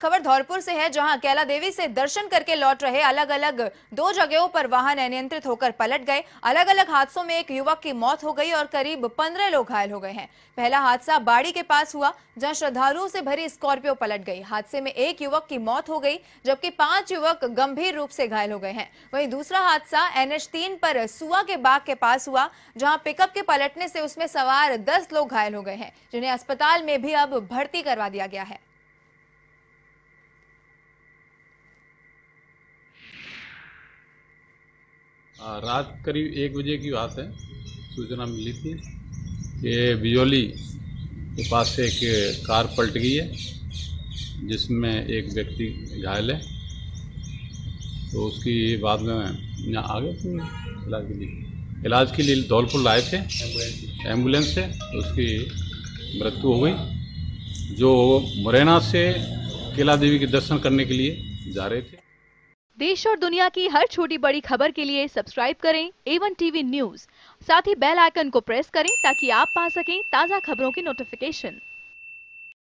खबर धौलपुर से है, जहां कैला देवी से दर्शन करके लौट रहे अलग अलग 2 जगहों पर वाहन अनियंत्रित होकर पलट गए। अलग अलग हादसों में एक युवक की मौत हो गई और करीब 15 लोग घायल हो गए हैं। पहला हादसा बाड़ी के पास हुआ, जहां श्रद्धालुओं से भरी स्कॉर्पियो पलट गई। हादसे में एक युवक की मौत हो गई, जबकि 5 युवक गंभीर रूप से घायल हो गए हैं। वहीं दूसरा हादसा NH3 पर सुआ के बाग के पास हुआ, जहां पिकअप के पलटने से उसमें सवार 10 लोग घायल हो गए हैं, जिन्हें अस्पताल में भी अब भर्ती करवा दिया गया है। रात करीब 1 बजे की बात है। सूचना मिली थी कि बिजौली के पास से एक कार पलट गई है, जिसमें एक व्यक्ति घायल है। तो उसकी बाद में यहाँ आ गए थे इलाज के लिए धौलपुर लाए थे एम्बुलेंस से। तो उसकी मृत्यु हो गई, जो मुरैना से कैला देवी के दर्शन करने के लिए जा रहे थे। देश और दुनिया की हर छोटी बड़ी खबर के लिए सब्सक्राइब करें A1 TV न्यूज़। साथ ही बेल आइकन को प्रेस करें ताकि आप पा सकें ताज़ा खबरों की नोटिफिकेशन।